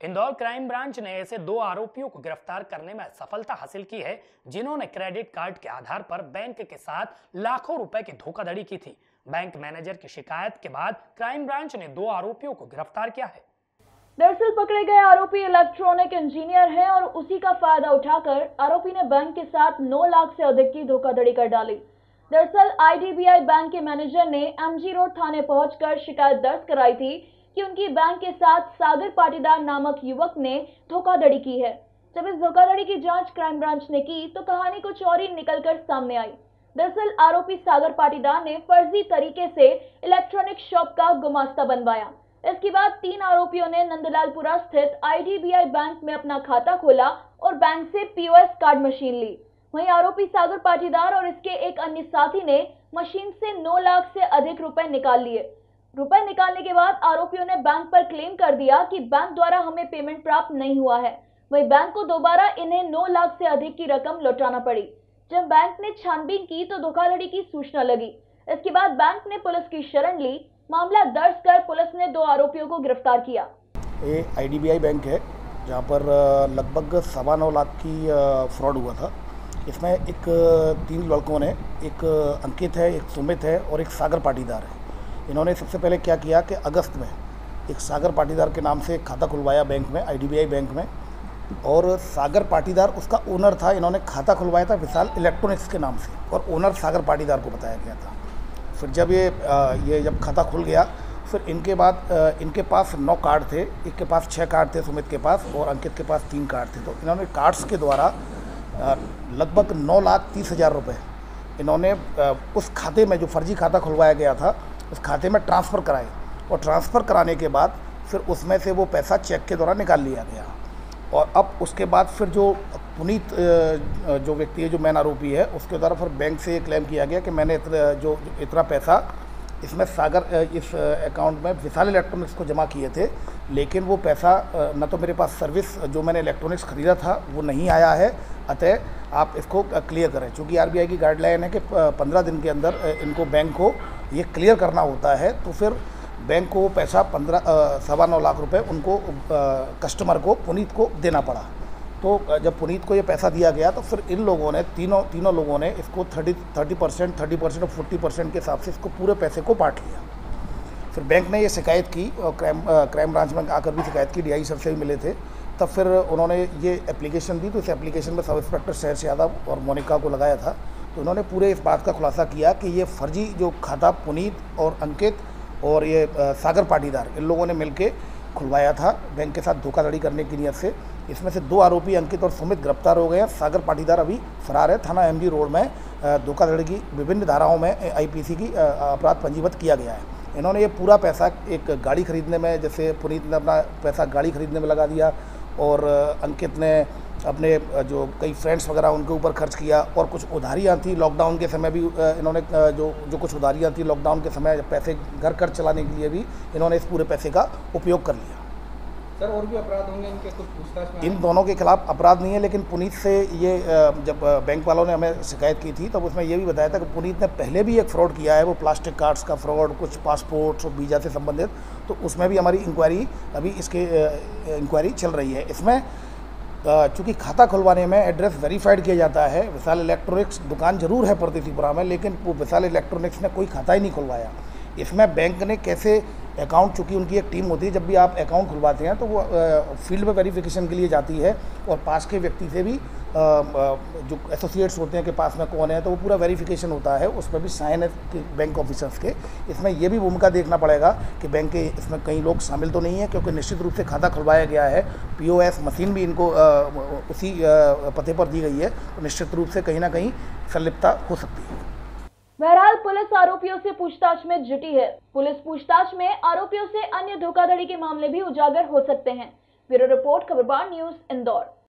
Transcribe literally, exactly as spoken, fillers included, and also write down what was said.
Indore crime branch ने ऐसे दो आरोपियों को गिरफ्तार करने में सफलता हासिल की है जिन्होंने क्रेडिट कार्ड के आधार पर बैंक के साथ लाखों रुपए की धोखाधड़ी की थी। बैंक मैनेजर की शिकायत के बाद क्राइम ब्रांच ने दो आरोपियों को गिरफ्तार किया है। दरअसल पकड़े गए आरोपी इलेक्ट्रॉनिक इंजीनियर हैं और उसी का फायदा उठाकर आरोपी ने बैंक के साथ नौ लाख से अधिक की धोखाधड़ी कर डाली। दरअसल आईडीबीआई बैंक के मैनेजर ने एमजी रोड थाने पहुंचकर शिकायत दर्ज कराई थी कि उनकी बैंक के साथ सागर पाटीदार नामक युवक ने धोखाधड़ी की है। जब इस धोखाधड़ी की जांच क्राइम ब्रांच ने की तो कहानी कुछ और ही निकलकर सामने आई। दरअसल आरोपी सागर पाटीदार ने फर्जी तरीके से इलेक्ट्रॉनिक शॉप का गुमास्ता बनवाया। इसके बाद तीन आरोपियों ने नंदलालपुरा स्थित आईडीबीआई बैंक में अपना खाता खोला और बैंक से पीओएस कार्ड मशीन ली। वहीं आरोपी सागर पाटीदार और इसके एक अन्य साथी ने मशीन से नौ लाख से अधिक रुपए निकाल लिए। रुपए निकालने के बाद आरोपियों ने बैंक पर क्लेम कर दिया कि बैंक द्वारा हमें पेमेंट प्राप्त नहीं हुआ है। वहीं बैंक को दोबारा इन्हें नौ लाख से अधिक की रकम लौटाना पड़ी। जब बैंक ने छानबीन की तो धोखाधड़ी की सूचना लगी। इसके बाद बैंक ने पुलिस की शरण ली। मामला दर्ज कर पुलिस ने दो आरोपियों को गिरफ्तार किया। ये आईडीबीआई बैंक है जहाँ पर लगभग सवा नौ लाख की फ्रॉड हुआ था। इसमें एक तीन लड़कों ने, एक अंकित है, एक सुमित है और एक सागर पाटीदार है। इन्होंने सबसे पहले क्या किया कि अगस्त में एक सागर पाटीदार के नाम से खाता खुलवाया बैंक में, आईडीबीआई बैंक में, और सागर पाटीदार उसका ओनर था। इन्होंने खाता खुलवाया था विशाल इलेक्ट्रॉनिक्स के नाम से और ओनर सागर पाटीदार को बताया गया था। फिर जब ये ये जब खाता खुल गया फिर इनके बाद इनके पास नौ कार्ड थे। एक के पास छः कार्ड थे सुमित के पास और अंकित के पास तीन कार्ड थे। तो इन्होंने कार्ड्स के द्वारा लगभग नौ लाख तीस हज़ार रुपये इन्होंने उस खाते में, जो फर्जी खाता खुलवाया गया था, उस खाते में ट्रांसफ़र कराए और ट्रांसफ़र कराने के बाद फिर उसमें से वो पैसा चेक के द्वारा निकाल लिया गया। और अब उसके बाद फिर जो पुनीत जो व्यक्ति है, जो मेन आरोपी है, उसके द्वारा फिर बैंक से ये क्लेम किया गया कि मैंने इतना जो इतना पैसा इसमें सागर इस अकाउंट में विशाल इलेक्ट्रॉनिक्स को जमा किए थे, लेकिन वो पैसा न तो मेरे पास सर्विस जो मैंने इलेक्ट्रॉनिक्स ख़रीदा था वो नहीं आया है, अतः आप इसको क्लियर करें। चूँकि आरबीआई की गाइडलाइन है कि पंद्रह दिन के अंदर इनको बैंक को ये क्लियर करना होता है। तो फिर बैंक को वो पैसा पंद्रह सवा नौ लाख रुपए उनको आ, कस्टमर को, पुनीत को देना पड़ा। तो जब पुनीत को ये पैसा दिया गया तो फिर इन लोगों ने, तीनों तीनों लोगों ने इसको thirty thirty percent thirty percent और फोर्टी परसेंट के हिसाब से इसको पूरे पैसे को बांट लिया। फिर बैंक ने ये शिकायत की और क्राइम क्राइम ब्रांच में आकर भी शिकायत की, डीआई सर से भी मिले थे। तब फिर उन्होंने ये एप्लीकेशन दी। तो इस एप्लीकेशन में सब इंस्पेक्टर सहर्ष यादव और मोनिका को लगाया था। तो उन्होंने पूरे इस बात का खुलासा किया कि ये फर्जी जो खाता पुनीत और अंकित और ये सागर पाटीदार, इन लोगों ने मिलके खुलवाया था बैंक के साथ धोखाधड़ी करने की नीयत से। इसमें से दो आरोपी अंकित और सुमित गिरफ्तार हो गए हैं। सागर पाटीदार अभी फरार है। थाना एमजी रोड में धोखाधड़ी की विभिन्न धाराओं में आईपीसी की अपराध पंजीबद्ध किया गया है। इन्होंने ये पूरा पैसा एक गाड़ी खरीदने में, जैसे पुनीत ने अपना पैसा गाड़ी खरीदने में लगा दिया और अंकित ने अपने जो कई फ्रेंड्स वगैरह उनके ऊपर खर्च किया, और कुछ उधारियाँ थी लॉकडाउन के समय भी इन्होंने जो जो कुछ उधारियाँ थी लॉकडाउन के समय पैसे घर खर्च चलाने के लिए भी इन्होंने इस पूरे पैसे का उपयोग कर लिया। सर और भी अपराध होंगे इनके कुछ पूछताछ में? इन दोनों के खिलाफ अपराध नहीं है, लेकिन पुनीत से ये जब बैंक वालों ने हमें शिकायत की थी तब उसमें ये भी बताया था कि पुनीत ने पहले भी एक फ्रॉड किया है, वो प्लास्टिक कार्ड्स का फ्रॉड, कुछ पासपोर्ट्स और वीज़ा से संबंधित। तो उसमें भी हमारी इंक्वायरी, अभी इसके इंक्वायरी चल रही है। इसमें चूँकि खाता खुलवाने में एड्रेस वेरीफाइड किया जाता है। विशाल इलेक्ट्रॉनिक्स दुकान जरूर है परदेसीपुरा में, लेकिन वो विशाल इलेक्ट्रॉनिक्स ने कोई खाता ही नहीं खुलवाया। इसमें बैंक ने कैसे अकाउंट, चूँकि उनकी एक टीम होती है, जब भी आप अकाउंट खुलवाते हैं तो वो फील्ड में वेरिफिकेशन के लिए जाती है और पास के व्यक्ति से भी आ, जो एसोसिएट्स होते हैं कि पास में कौन है, तो वो पूरा वेरिफिकेशन होता है। उसमें भी साइन है बैंक ऑफिसर्स के। इसमें ये भी भूमिका देखना पड़ेगा कि बैंक के इसमें कई लोग शामिल तो नहीं है, क्योंकि निश्चित रूप से खाता खुलवाया गया है। पीओएस मशीन भी इनको आ, उसी आ, पते पर दी गई है, तो निश्चित रूप से कहीं ना कहीं संलिप्तता हो सकती है। बहरहाल पुलिस आरोपियों से पूछताछ में जुटी है। पुलिस पूछताछ में आरोपियों से अन्य धोखाधड़ी के मामले भी उजागर हो सकते हैं। Bureau report, Khabarbar news, Indore.